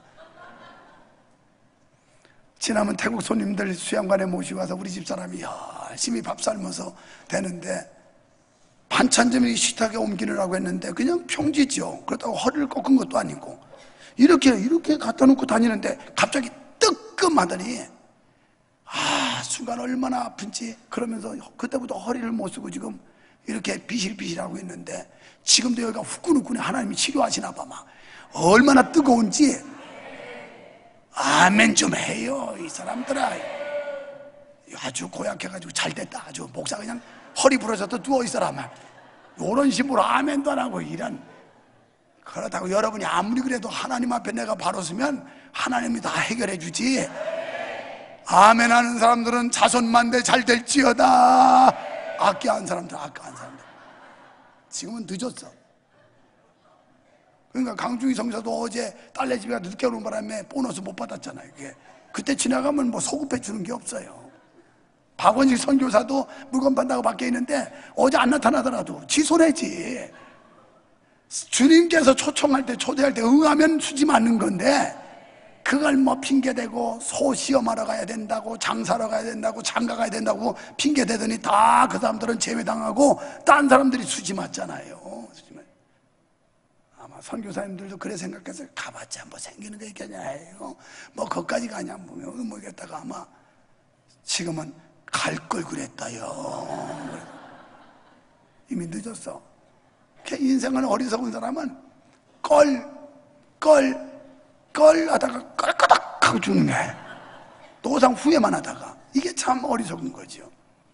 지나면 태국 손님들 수양관에 모시고 와서 우리 집사람이 열심히 밥 삶아서 되는데 반찬점이 식탁에 옮기느라고 했는데 그냥 평지죠. 그렇다고 허리를 꺾은 것도 아니고 이렇게 갖다 놓고 다니는데 갑자기 뜨끔하더니 순간 얼마나 아픈지. 그러면서 그때부터 허리를 못 쓰고 지금 이렇게 비실비실하고 있는데, 지금도 여기가 후끈후끈해. 하나님이 치료하시나 봐. 막 얼마나 뜨거운지. 아멘 좀 해요 이 사람들아. 아주 고약해가지고 잘됐다. 아주 목사 그냥 허리 부러져도 누워있어라 막 이런 식으로 아멘도 안 하고 이런. 그렇다고 여러분이 아무리 그래도 하나님 앞에 내가 바로 서면 하나님이 다 해결해 주지. 아멘 하는 사람들은 자손만대 잘 될지어다. 악기한 사람들, 악기한 사람들. 지금은 늦었어. 그러니까 강중희 성사도 어제 딸네 집에 늦게 오는 바람에 보너스 못 받았잖아요. 이게 그때 지나가면 뭐 소급해 주는 게 없어요. 박원식 선교사도 물건 판다고 밖에 있는데 어제 안 나타나더라도 지 손해지. 주님께서 초청할 때, 초대할 때 응하면 수지 맞는 건데, 그걸 뭐 핑계대고 소 시험하러 가야 된다고, 장사하러 가야 된다고, 장가 가야 된다고 핑계대더니 다 그 사람들은 제외당하고 딴 사람들이 수지 맞잖아요. 수지 맞. 아마 선교사님들도 그래 생각해서 가봤자 뭐 생기는 거 있겠냐, 뭐 거기까지 가냐 모르겠다가 아마 지금은 갈 걸 그랬다요. 이미 늦었어. 인생은 어리석은 사람은 껄 하다가 껄끄덕 하고 죽는 거야. 노상 후회만 하다가. 이게 참 어리석은 거죠.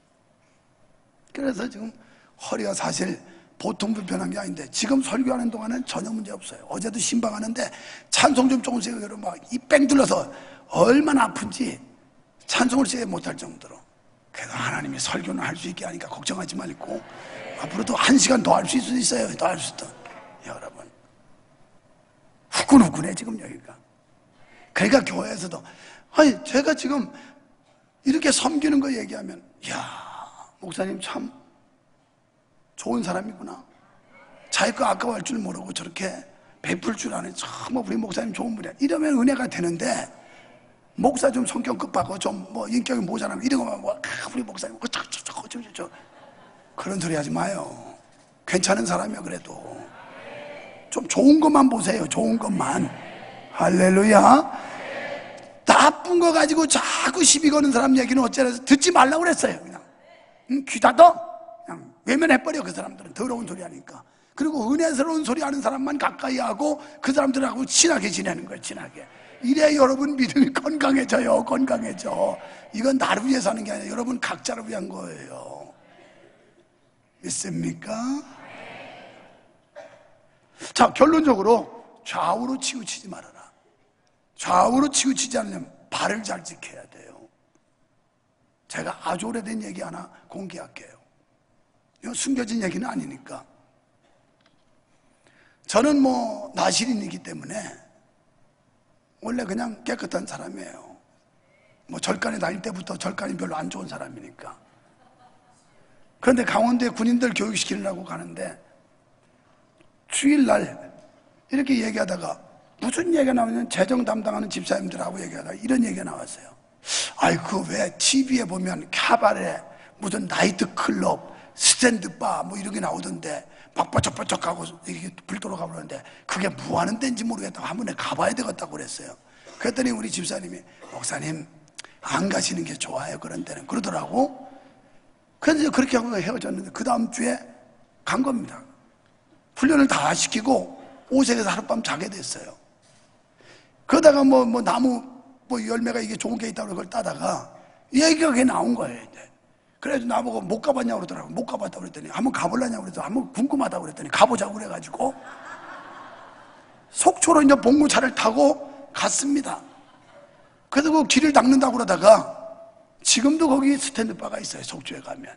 그래서 지금 허리가 사실 보통 불편한 게 아닌데, 지금 설교하는 동안은 전혀 문제 없어요. 어제도 신방하는데 찬송 좀 조금씩 여러분 막 이 뺑 둘러서 얼마나 아픈지 찬송을 시에 못할 정도로. 그래도 하나님이 설교는 할 수 있게 하니까 걱정하지 말고 앞으로도 1시간 더 할 수 있어요. 더 할 수 있다. 여러분 후끈후끈해 지금 여기가. 그러니까 교회에서도 아니 제가 지금 이렇게 섬기는 거 얘기하면, 이야 목사님 참 좋은 사람이구나. 자기 거 아까워할 줄 모르고 저렇게 베풀 줄 아는 참 우리 목사님 좋은 분이야. 이러면 은혜가 되는데, 목사 좀 성격 급하고 좀 뭐 인격이 모자라면 이런 거만 뭐 우리 목사님 어쩌고저쩌고 그런 소리 하지 마요. 괜찮은 사람이야. 그래도 좀 좋은 것만 보세요. 좋은 것만. 할렐루야. 나쁜 거 가지고 자꾸 시비 거는 사람 얘기는 어째서 듣지 말라고 그랬어요. 그냥 귀 닫아. 그냥 외면해버려. 그 사람들은 더러운 소리 하니까. 그리고 은혜스러운 소리 하는 사람만 가까이 하고 그 사람들하고 친하게 지내는 거예요. 친하게. 이래 여러분 믿음이 건강해져요. 건강해져. 이건 나를 위해서 하는 게 아니라 여러분 각자를 위한 거예요. 믿습니까? 자, 결론적으로 좌우로 치우치지 말아라. 좌우로 치우치지 않으려면 발을 잘 지켜야 돼요. 제가 아주 오래된 얘기 하나 공개할게요. 이거 숨겨진 얘기는 아니니까. 저는 뭐 나시린이기 때문에 원래 그냥 깨끗한 사람이에요. 뭐 절간에 다닐 때부터 절간이 별로 안 좋은 사람이니까. 그런데 강원도에 군인들 교육시키려고 가는데 주일날 이렇게 얘기하다가 무슨 얘기가 나오냐면 재정 담당하는 집사님들하고 얘기하다가 이런 얘기가 나왔어요. 아이고 왜 TV에 보면 카바레 무슨 나이트클럽 스탠드바 뭐 이런 게 나오던데 막 버쩍버쩍하고 이렇게 불도로 가보는데 그게 뭐 하는 데인지 모르겠다고 한 번에 가봐야 되겠다고 그랬어요. 그랬더니 우리 집사님이 목사님 안 가시는 게 좋아요. 그런 데는 그러더라고. 그래서 그렇게 하고 헤어졌는데 그 다음 주에 간 겁니다. 훈련을 다 시키고 오색에서 하룻밤 자게 됐어요. 그러다가 뭐 나무 뭐 열매가 이게 좋은 게 있다고 그걸 따다가 얘기가 그게 나온 거예요. 이제. 그래서 나보고 못 가봤냐고 그러더라고. 못 가봤다고 그랬더니 한번 가보려냐고 그래서 한번 궁금하다고 그랬더니 가보자고 그래가지고 속초로 이제 봉고차를 타고 갔습니다. 그래서 그 길을 닦는다고 그러다가 지금도 거기 스탠드바가 있어요. 속초에 가면.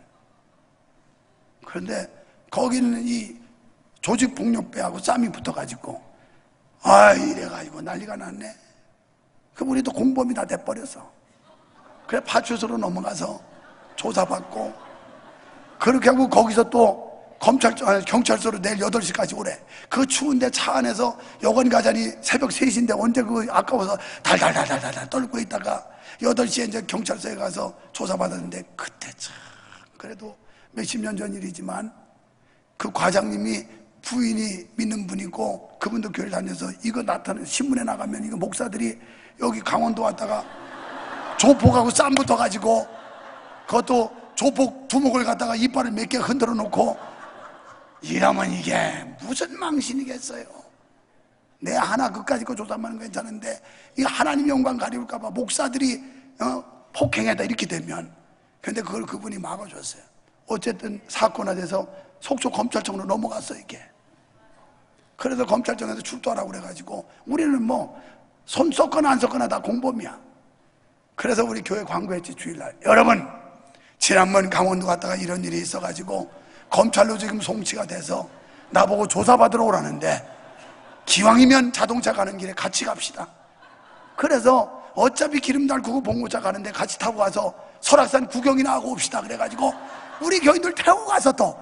그런데 거기는 이 조직폭력배하고 싸움이 붙어가지고 이래가지고 난리가 났네. 그럼 우리도 공범이 다 돼버렸어. 그래 파출소로 넘어가서 조사받고 그렇게 하고 거기서 또 경찰서로 내일 8시까지 오래. 그 추운데 차 안에서 여관 가자니 새벽 3시인데 언제 그 아까워서 달달달달달 떨고 있다가 8시에 이제 경찰서에 가서 조사받았는데 그때 참 그래도 몇십 년 전 일이지만 그 과장님이 부인이 믿는 분이고 그분도 교회를 다녀서 이거 나타나는 신문에 나가면 이거 목사들이 여기 강원도 왔다가 조폭하고 싸움 붙어가지고 그것도 조폭 두목을 갖다가 이빨을 몇 개 흔들어 놓고 이러면 이게 무슨 망신이겠어요. 내 하나 그까짓 거 조사하면 괜찮은데 이 하나님 영광 가리울까봐 목사들이 폭행했다 이렇게 되면, 근데 그걸 그분이 막아줬어요. 어쨌든 사건화 돼서 속초 검찰청으로 넘어갔어 이게. 그래서 검찰청에서 출두하라고 그래가지고 우리는 뭐 손 썩거나 안 썩거나 다 공범이야. 그래서 우리 교회 광고했지 주일날. 여러분, 지난번 강원도 갔다가 이런 일이 있어가지고 검찰로 지금 송치가 돼서 나보고 조사받으러 오라는데, 기왕이면 자동차 가는 길에 같이 갑시다. 그래서 어차피 기름 달구고 봉고차 가는데 같이 타고 가서 설악산 구경이나 하고 옵시다. 그래가지고 우리 교인들 태우고 가서, 또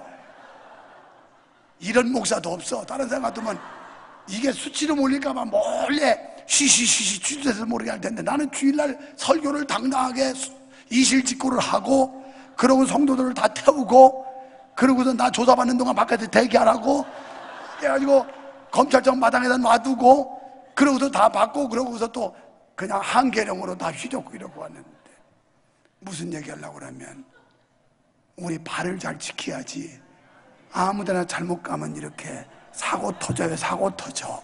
이런 목사도 없어. 다른 사람 같으면 이게 수치로 몰릴까봐 몰래 쉬쉬쉬쉬 취재해서 모르게 할 텐데, 나는 주일날 설교를 당당하게 이실직고를 하고, 그러고 성도들을 다 태우고, 그러고서 나 조사받는 동안 바깥에 대기하라고 해가지고 검찰청 마당에다 놔두고, 그러고서 다 받고, 그러고서 또 그냥 한계령으로 다 휘젓고 이러고 왔는데, 무슨 얘기하려고 그러면 우리 발을 잘 지켜야지. 아무데나 잘못 가면 이렇게 사고 터져요. 사고 터져.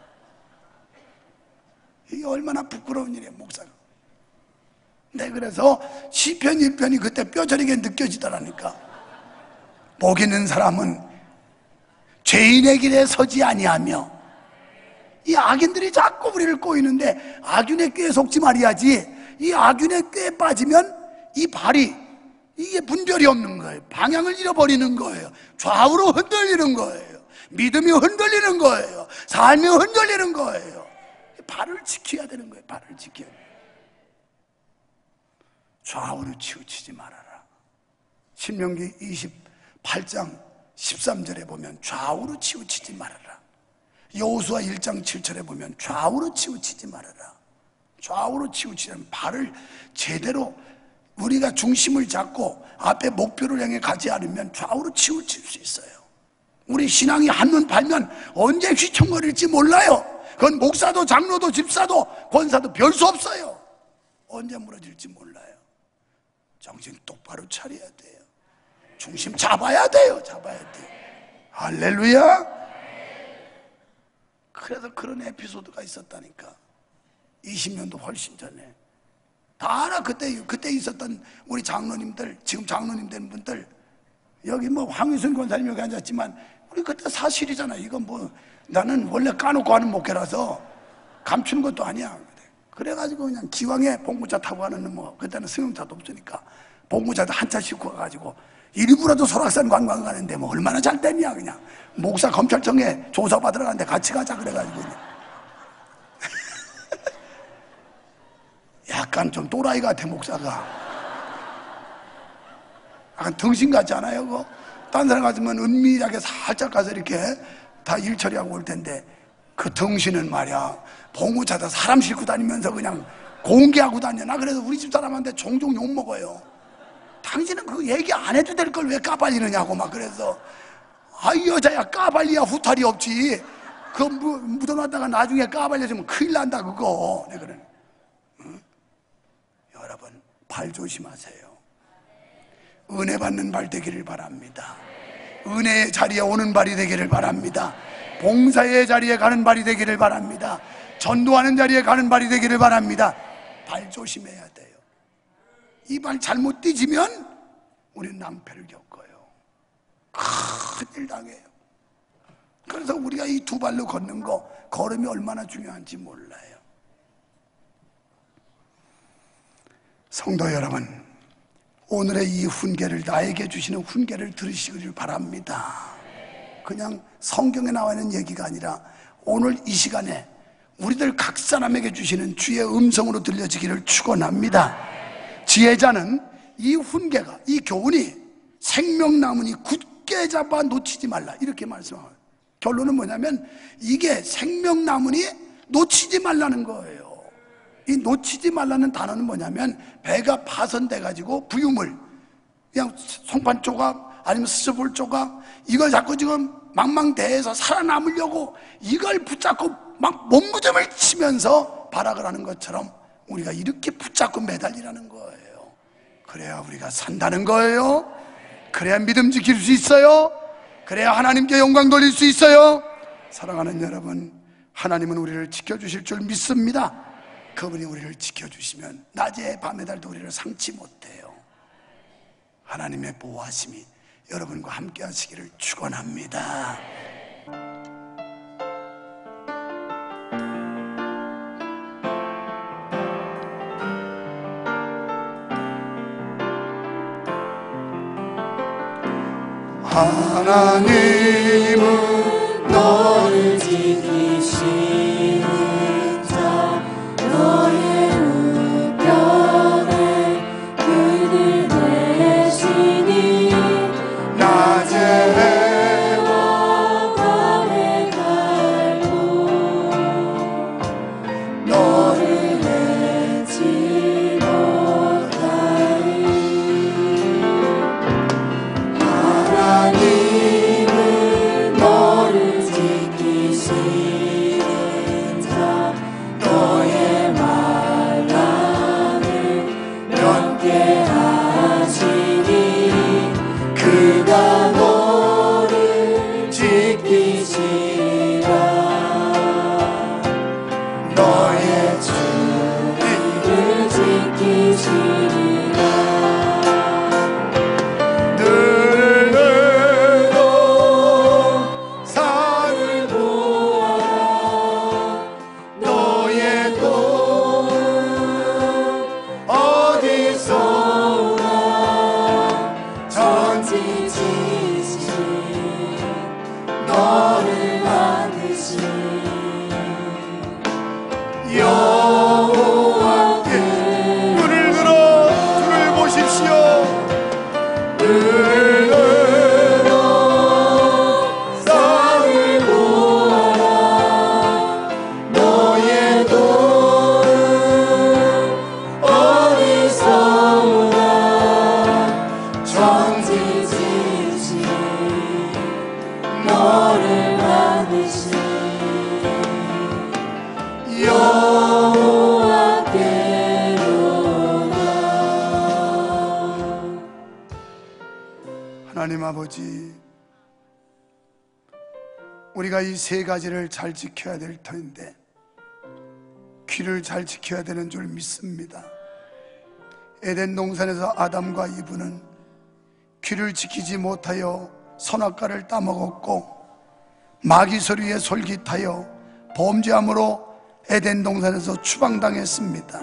이게 얼마나 부끄러운 일이에요, 목사가. 네, 그래서 시편 1편이 그때 뼈저리게 느껴지더라니까. 복 있는 사람은 죄인의 길에 서지 아니하며. 이 악인들이 자꾸 우리를 꼬이는데 악인의 꾀에 속지 말아야지. 이 악인의 꾀에 빠지면 이 발이, 이게 분별이 없는 거예요. 방향을 잃어버리는 거예요. 좌우로 흔들리는 거예요. 믿음이 흔들리는 거예요. 삶이 흔들리는 거예요. 발을 지켜야 되는 거예요. 발을 지켜야 돼요. 좌우로 치우치지 말아라. 신명기 28장 13절에 보면 좌우로 치우치지 말아라. 여호수아 1장 7절에 보면 좌우로 치우치지 말아라. 좌우로 치우치면 발을 제대로 우리가 중심을 잡고 앞에 목표를 향해 가지 않으면 좌우로 치우칠 수 있어요. 우리 신앙이 한눈 팔면 언제 휘청거릴지 몰라요. 그건 목사도 장로도 집사도 권사도 별 수 없어요. 언제 무너질지 몰라요. 정신 똑바로 차려야 돼요. 중심 잡아야 돼요. 잡아야 돼요. 할렐루야. 그래서 그런 에피소드가 있었다니까. 20년도 훨씬 전에 다 알아. 그때 있었던 우리 장로님들, 지금 장로님 된 분들, 여기 뭐 황유순 권사님 여기 앉았지만 우리 그때 사실이잖아. 이건 뭐 나는 원래 까놓고 하는 목회라서 감추는 것도 아니야. 그래가지고 그냥 기왕에 봉구차 타고 가는, 뭐 그때는 승용차도 없으니까 봉구차도 한 차 싣고 가가지고 일부라도 설악산 관광 가는데 뭐 얼마나 잘 됐냐. 그냥 목사 검찰청에 조사받으러 가는데 같이 가자 그래가지고 그냥. 약간 좀 또라이 같아 목사가. 약간 등신 같지 않아요 그거? 딴 사람 같으면 은밀하게 살짝 가서 이렇게 다 일 처리하고 올 텐데, 그 등신은 말이야 봉구차다 사람 싣고 다니면서 그냥 공개하고 다녀. 나 그래서 우리 집 사람한테 종종 욕먹어요. 당신은 그 얘기 안 해도 될 걸 왜 까발리느냐고 막. 그래서 이 여자야 까발리야 후탈이 없지. 그거 묻어놨다가 나중에 까발려지면 큰일 난다 그거. 네, 그래. 여러분 발 조심하세요. 은혜 받는 발 되기를 바랍니다. 은혜의 자리에 오는 발이 되기를 바랍니다. 봉사의 자리에 가는 발이 되기를 바랍니다. 전도하는 자리에 가는 발이 되기를 바랍니다. 발 조심해야 돼요. 이 발 잘못 뒤지면 우리는 낭패를 겪어요. 큰일 당해요. 그래서 우리가 이 두 발로 걷는 거, 걸음이 얼마나 중요한지 몰라요. 성도 여러분, 오늘의 이 훈계를, 나에게 주시는 훈계를 들으시기를 바랍니다. 그냥 성경에 나와 있는 얘기가 아니라 오늘 이 시간에 우리들 각 사람에게 주시는 주의 음성으로 들려지기를 축원합니다. 지혜자는 이 훈계가, 이 교훈이 생명나무니 굳게 잡아 놓치지 말라 이렇게 말씀합니다. 결론은 뭐냐면 이게 생명나무니 놓치지 말라는 거예요. 이 놓치지 말라는 단어는 뭐냐면 배가 파손돼 가지고 부유물, 그냥 송판 조각 아니면 스볼 조각, 이걸 자꾸 지금 망망대해서 살아남으려고 이걸 붙잡고 막 몸부림을 치면서 발악을 하는 것처럼 우리가 이렇게 붙잡고 매달리라는 거예요. 그래야 우리가 산다는 거예요. 그래야 믿음 지킬 수 있어요. 그래야 하나님께 영광 돌릴 수 있어요. 사랑하는 여러분, 하나님은 우리를 지켜주실 줄 믿습니다. 그분이 우리를 지켜주시면 낮에 밤에 달도 우리를 상치 못해요. 하나님의 보호하심이 여러분과 함께 하시기를 축원합니다. 하나님은 너를 지키시는 자, 너의 우편에 그늘 내시니 낮에 해와 밤에 달고 너를 내지 못하리. 하나님은 너를 지키시는 자, 너의 만남을 면케하시니 그가 너를 지키시라. 너의 주를 지키시리라. 여호와께 눈을 들어 주를 보십시오. 눈을 들어 쌍을 보아라. 너의 도는 어디서 오나. 전지지신 너를 만드신 하나님 아버지, 우리가 이 세 가지를 잘 지켜야 될 터인데 귀를 잘 지켜야 되는 줄 믿습니다. 에덴 동산에서 아담과 이브는 귀를 지키지 못하여 선악과를 따먹었고 마귀 소리에 솔깃하여 범죄함으로 에덴 동산에서 추방당했습니다.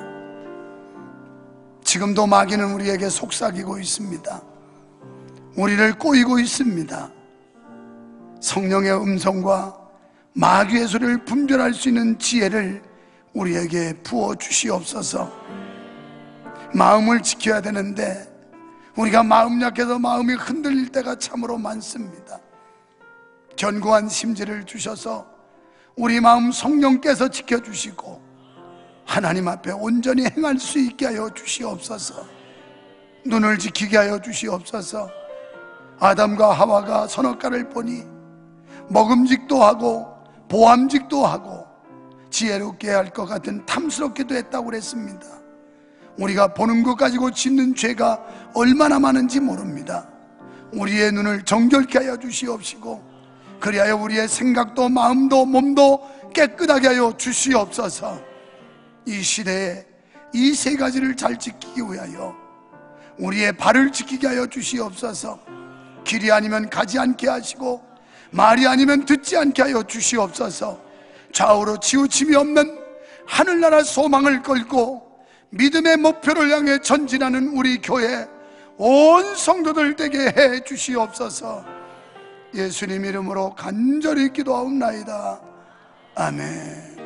지금도 마귀는 우리에게 속삭이고 있습니다. 우리를 꼬이고 있습니다. 성령의 음성과 마귀의 소리를 분별할 수 있는 지혜를 우리에게 부어 주시옵소서. 마음을 지켜야 되는데 우리가 마음 약해서 마음이 흔들릴 때가 참으로 많습니다. 견고한 심지를 주셔서 우리 마음 성령께서 지켜주시고 하나님 앞에 온전히 행할 수 있게 하여 주시옵소서. 눈을 지키게 하여 주시옵소서. 아담과 하와가 선악과를 보니 먹음직도 하고 보암직도 하고 지혜롭게 할 것 같은 탐스럽게도 했다고 그랬습니다. 우리가 보는 것 가지고 짓는 죄가 얼마나 많은지 모릅니다. 우리의 눈을 정결케 하여 주시옵시고 그리하여 우리의 생각도 마음도 몸도 깨끗하게 하여 주시옵소서. 이 시대에 이 세 가지를 잘 지키기 위하여 우리의 발을 지키게 하여 주시옵소서. 길이 아니면 가지 않게 하시고 말이 아니면 듣지 않게 하여 주시옵소서. 좌우로 치우침이 없는 하늘나라 소망을 걸고 믿음의 목표를 향해 전진하는 우리 교회 온 성도들 되게 해 주시옵소서. 예수님 이름으로 간절히 기도하옵나이다. 아멘.